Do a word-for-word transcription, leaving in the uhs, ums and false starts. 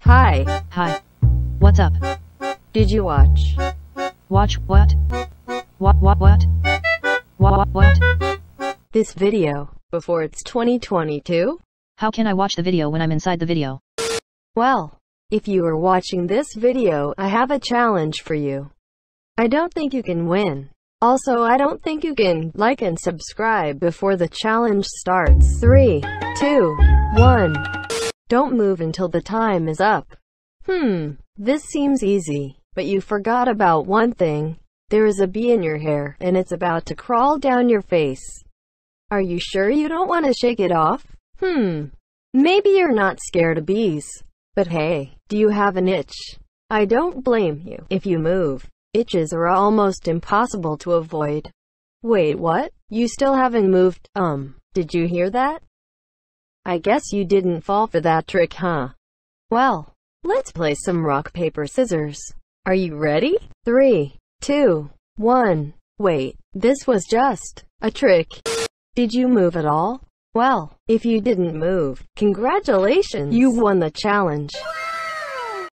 Hi. Hi. What's up? Did you watch? Watch what? What what what? What what what? This video, before it's twenty twenty-two? How can I watch the video when I'm inside the video? Well, if you are watching this video, I have a challenge for you. I don't think you can win. Also, I don't think you can like and subscribe before the challenge starts. Three, two, one. Don't move until the time is up. Hmm, this seems easy, but you forgot about one thing. There is a bee in your hair, and it's about to crawl down your face. Are you sure you don't want to shake it off? Hmm, maybe you're not scared of bees. But hey, do you have an itch? I don't blame you if you move. Itches are almost impossible to avoid. Wait, what? You still haven't moved? Um, did you hear that? I guess you didn't fall for that trick, huh? Well, let's play some rock, paper, scissors. Are you ready? Three, two, one. Wait, this was just a trick. Did you move at all? Well, if you didn't move, congratulations! You won the challenge.